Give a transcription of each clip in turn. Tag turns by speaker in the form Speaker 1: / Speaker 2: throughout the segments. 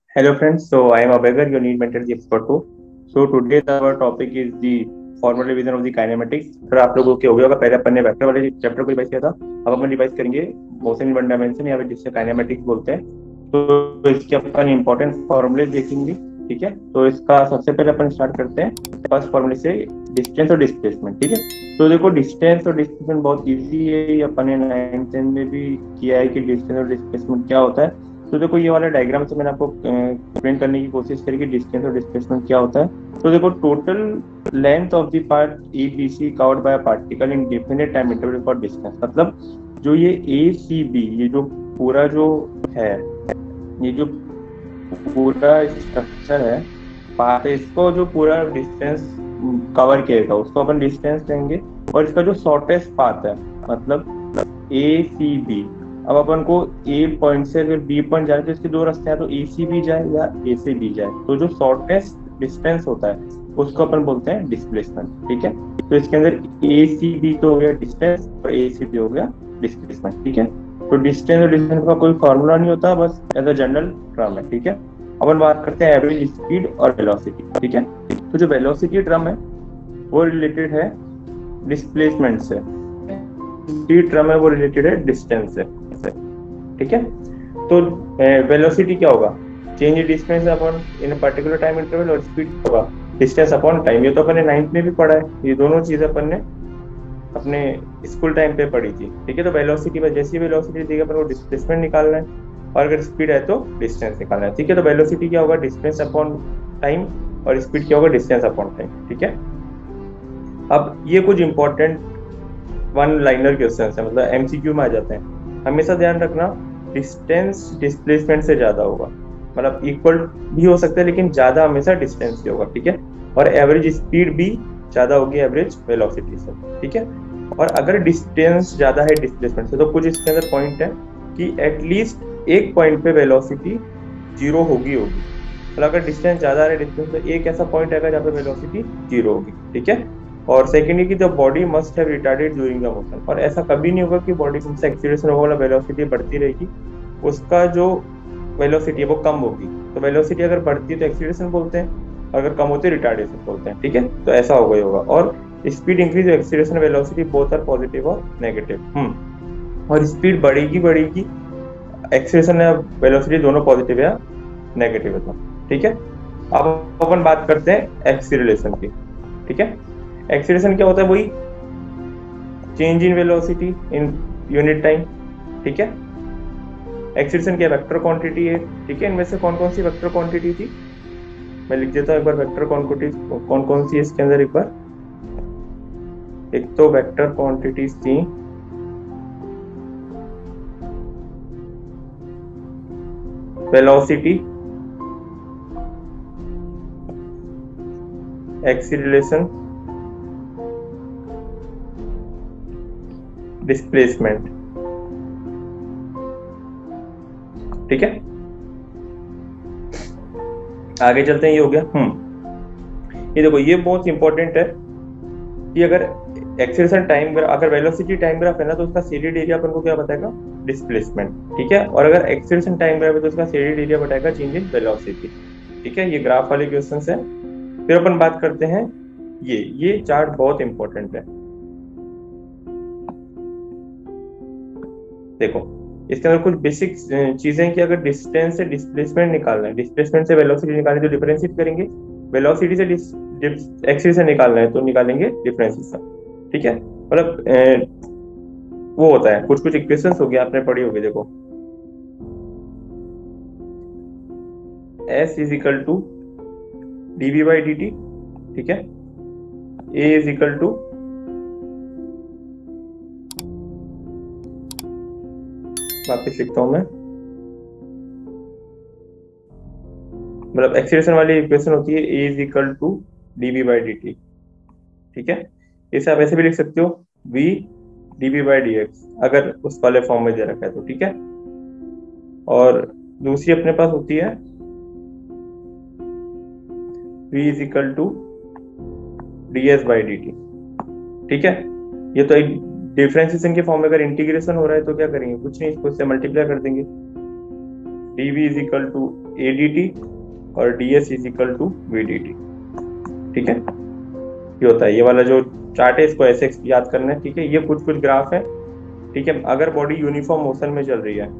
Speaker 1: Hello friends, so I am Abhagar, your need mentality expert too. So today our topic is the formal revision of the kinematics. फिर आप लोगों के हो गया होगा पहले अपन ने वेक्टर वाले चैप्टर को रिवाइज किया था। अब अपन रिवाइज करेंगे मोशन इन वन डायमेंशन या फिर जिससे काइनेमेटिक्स बोलते हैं। तो इसके अपन इंपॉर्टेंट फॉर्मूले देखेंगे। ठीक है, तो इसका सबसे पहले अपन स्टार्ट करते हैं फर्स्ट फॉर्मूले से, डिस्टेंस और डिस्प्लेसमेंट। ठीक है, तो देखो डिस्टेंस और डिस्प्लेसमेंट बहुत इजी है, ये अपन ने 9th में भी किया है कि डिस्टेंस और डिस्प्लेसमेंट क्या होता है। तो देखो ये वाला डायग्राम से मैंने आपको एक्सप्लेन करने की कोशिश करी कि डिस्टेंस और डिस्प्लेसमेंट क्या होता है। तो देखो total length of the part A B C covered by particle in definite time interval for distance, मतलब जो ये ए सी बी, ये जो पूरा जो है, ये जो पूरा स्ट्रक्चर है पार्ट है, इसको जो पूरा डिस्टेंस कवर किएगा उसको अपन डिस्टेंस लेंगे। और इसका जो शॉर्टेस्ट पाथ है मतलब ए सी बी, अब अपन को ए पॉइंट से अगर बी पॉइंट जाए तो इसके दो रास्ते हैं, तो ए सी बी जाए या ए से बी जाए। तो जो शॉर्टेस्ट डिस्टेंस होता है उसको अपन बोलते हैं डिस्प्लेसमेंट। ठीक है, तो इसके अंदर ए सी बी तो हो गया डिस्टेंस और ए सी बी हो गया डिस्प्लेसमेंट। ठीक है, तो डिस्टेंस और डिस्टेंस का कोई फॉर्मूला नहीं होता, बस एज अ जनरल टर्म है। ठीक है, अपन बात करते हैं एवरेज स्पीड और वेलोसिटी। ठीक है, तो जो वेलोसिटी टर्म है वो रिलेटेड है डिस्प्लेसमेंट से, स्पीड टर्म है वो रिलेटेड है डिस्टेंस से। ठीक है, तो वेलोसिटी क्या होगा, change in distance upon in particular time interval, और स्पीड होगा डिस्टेंस अपॉन टाइम। ये तो अपन ने 9th में भी पढ़ा है, ये दोनों चीजें अपन ने अपने स्कूल टाइम पे पढ़ी थी। ठीक है, तो वेलोसिटी में जैसी वेलोसिटी देगा अपन को डिस्प्लेसमेंट निकालना है, और अगर स्पीड है तो डिस्टेंस निकालना है। ठीक है, तो वेलोसिटी क्या होगा, डिस्टेंस अपॉन टाइम, और स्पीड क्या होगा, डिस्टेंस अपॉन टाइम। ठीक है, अब ये कुछ इंपॉर्टेंट वन लाइनर क्वेश्चन है, मतलब एमसीक्यू में आ जाते हैं। हमेशा ध्यान रखना डिस्टेंस डिस्प्लेसमेंट से ज्यादा होगा, मतलब इक्वल भी हो सकता है लेकिन ज्यादा हमेशा डिस्टेंस से होगा। ठीक है, और एवरेज स्पीड भी ज्यादा होगी एवरेज वेलोसिटी से। ठीक है, और अगर डिस्टेंस ज्यादा है डिस्प्लेसमेंट से तो कुछ इसके अंदर पॉइंट है कि एटलीस्ट एक पॉइंट पे वेलोसिटी जीरो होगी। मतलब अगर डिस्टेंस ज्यादा है डिस्टेंस, तो एक ऐसा पॉइंट आएगा जहाँ पे वेलोसिटी जीरो होगी। ठीक है, और सेकेंडली की the body must have retarded during the motion, और ऐसा कभी नहीं होगा कि बॉडी से एक्सीलरेशन होगा वाला वेलोसिटी बढ़ती रहेगी, उसका जो वेलोसिटी है वो कम होगी। तो वेलोसिटी अगर बढ़ती है तो एक्सीलरेशन बोलते हैं, और अगर कम होती है रिटार्डेशन बोलते हैं। ठीक है, तो ऐसा होगा और speed increase, acceleration, velocity both are positive और नेगेटिव। और स्पीड बढ़ेगी, एक्सीलरेशन या वेलोसिटी दोनों पॉजिटिव या नेगेटिव है। ठीक है, अब अपन बात करते हैं एक्सीलरेशन की। ठीक है, एक्सीलरेशन क्या होता है, वही change in velocity in unit time. ठीक है, एक्सीलरेशन क्या वेक्टर क्वांटिटी है। ठीक है, इनमें से कौन कौन सी वेक्टर क्वांटिटी थी, मैं लिख देता हूँ एक बार वेक्टर क्वांटिटी कौन कौन सी है इसके अंदर एक बार। एक तो वेक्टर क्वांटिटीज थी वेलोसिटी, एक्सीलरेशन, डिस्प्लेसमेंट। ठीक है, आगे चलते हैं, ये हो गया। ये देखो ये बहुत इंपॉर्टेंट है कि अगर एक्सीलरेशन टाइम ग्राफ, अगर वेलोसिटी टाइम ग्राफ है ना, तो उसका शेडेड एरिया अपन को क्या बताएगा, डिस्प्लेसमेंट। ठीक है, और अगर एक्सीलरेशन टाइम ग्राफ है तो उसका शेडेड एरिया बताएगा चेंज इन वेलोसिटी। ठीक है, ये ग्राफ वाले क्वेश्चंस है। फिर अपन बात करते हैं ये चार्ट बहुत इंपॉर्टेंट है। देखो इसके अंदर कुछ बेसिक चीजें कि अगर डिस्टेंस से डिस्प्लेसमेंट निकालना है, डिस्प्लेसमेंट से वेलोसिटी निकालनी है तो डिफरेंशिएट करेंगे, वेलोसिटी से एक्सीलरेशन निकालना है तो निकालेंगे डिफरेंशिएशन। ठीक है, मतलब वो होता है कुछ इक्वेशंस हो गया, आपने पढ़ी होगी। देखो S is equal to dv by dt। ठीक है, A इज इक्वल टू वापिस लिखता हूं मैं, मतलब एक्सीलरेशन वाली इक्वेशन होती है A is equal to dv by dt। ठीक है, इसे आप ऐसे भी लिख सकते हो v dv बाई dx, अगर उस वाले फॉर्म में दे रखा है तो। ठीक है, और दूसरी अपने पास होती है v is equal to ds by dt। ठीक है, ये तो एक डिफरेंशिएशन के फॉर्म में, अगर इंटीग्रेशन हो रहा है तो क्या करेंगे, कुछ नहीं, इसको इससे मल्टीप्लाई कर देंगे, dv is equal to ADT और DS is equal to VDT। ठीक है, ये होता है, ये वाला जो चार्ट है इसको ऐसे याद करना है। ठीक है, ये कुछ ग्राफ है। ठीक है, अगर बॉडी यूनिफॉर्म मोशन में चल रही है,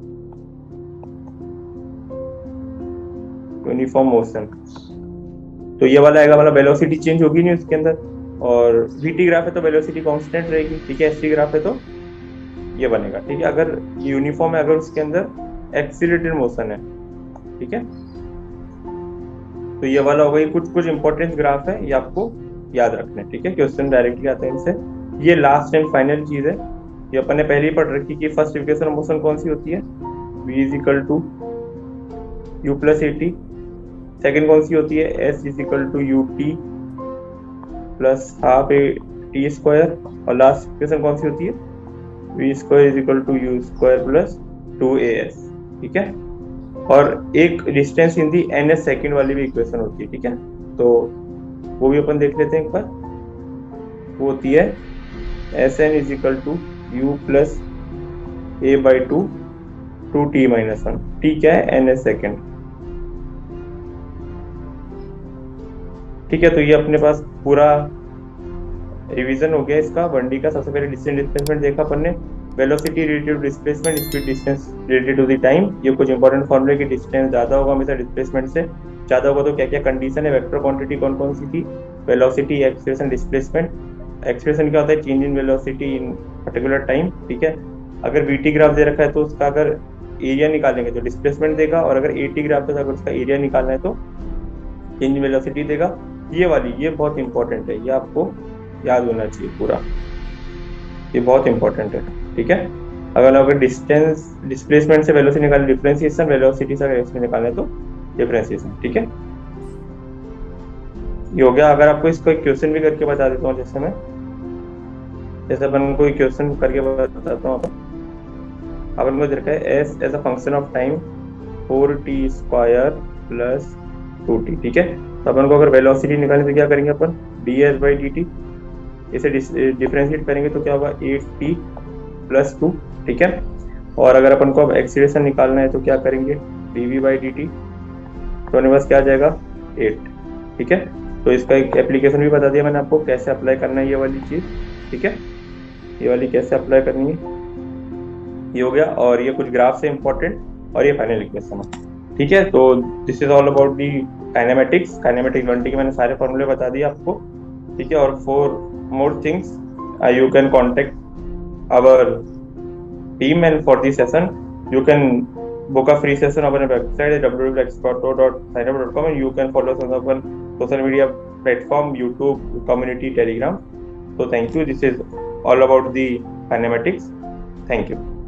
Speaker 1: यूनिफॉर्म मोशन, तो ये वाला आएगा, मतलब वेलोसिटी चेंज होगी नहीं उसके अंदर। और VT ग्राफ है तो वेलोसिटी कांस्टेंट रहेगी। ठीक है, ST ग्राफ है तो ये बनेगा। ठीक है, अगर यूनिफॉर्म है, अगर उसके अंदर एक्सीलरेटेड मोशन है, ठीक है, तो ये वाला होगा। ये कुछ इंपॉर्टेंट ग्राफ है, ये आपको याद रखना है। ठीक है, क्वेश्चन डायरेक्टली आते हैं इनसे। ये लास्ट एंड फाइनल चीज है, ये अपन ने पहले ही पढ़ रखी कि फर्स्ट इक्वेशन ऑफ मोशन कौन सी होती है, V is equal to U plus AT। Second कौन सी होती है, S is equal to UT plus half AT square. और लास्ट इक्वेशन कौन सी होती है, V square is equal to U square plus 2AS। ठीक है, और एक distance in the NS second वाली भी इक्वेशन होती है। ठीक है, तो वो भी अपन देख लेते हैं एक बार। वो होती है SN is equal to U plus A/2 2T minus 1। T क्या है, NS सेकेंड। ठीक है, तो ये अपने पास पूरा रिवीजन हो गया इसका 1D का। सबसे पहले डिस्टेंस डिस्प्लेसमेंट देखा अपन ने, velocity related to displacement, speed distance related to the time. ये कुछ इंपॉर्टेंट फॉर्मूले की डिस्टेंस ज्यादा होगा हमेशा डिस्प्लेसमेंट से, ज्यादा होगा तो क्या क्या कंडीशन है, वेक्टर क्वांटिटी कौन कौन सी थी, वेलोसिटी, एक्सेलरेशन, डिस्प्लेसमेंट। एक्सेलरेशन क्या होता है, change in velocity in particular time. ठीक है, अगर VT ग्राफ दे रखा है तो उसका अगर एरिया निकालेंगे तो डिस्प्लेसमेंट देगा, और अगर AT ग्राफ है तो अगर उसका एरिया निकालना है तो चेंज इन वेलोसिटी देगा। ये वाली, ये बहुत इंपॉर्टेंट है, ये आपको याद होना चाहिए पूरा, ये बहुत इंपॉर्टेंट है। ठीक है, अगर डिस्टेंस डिस्प्लेसमेंट से वेलोसिटी निकालना, डिफरेंशिएशन, वेलोसिटी से वेलोसिटी निकालना है तो डिफरेंशिएशन। ठीक है, ये हो गया। अगर आपको इसको एक क्वेश्चन भी करके बता देता हूँ, जैसे अपन को क्वेश्चन करके बताता हूँ। अपन को देखा है S as a function of time 4T square plus 2T। ठीक है, तो अपन को अगर वेलोसिटी निकालनी तो क्या करेंगे अपन, ds/dt, इसे डिफरेंशिएट करेंगे तो क्या होगा, 8T प्लस 2। ठीक है, और अगर अपन को अब एक्सीलरेशन निकालना है तो क्या करेंगे, dv/dt, तो अपने पास क्या आ जाएगा, 8। ठीक है, तो इसका एक एप्लीकेशन भी बता दिया मैंने आपको, कैसे अप्लाई करना है ये वाली चीज। ठीक है, ये वाली कैसे अप्लाई करनी है, ये हो गया। और ये कुछ ग्राफ से इंपॉर्टेंट, और ये फाइनल इक्वेशन है। ठीक है, तो this is all about the kinematics. Kinematic 1D के मैंने सारे फॉर्मूले बता दिए आपको। ठीक है, और 4 more things you can contact our team, and for this session you can book a free session on our website at www.expert.signup.com, and you can follow us on our social media platform, YouTube, community, Telegram. So thank you. This is all about the kinematics. Thank you.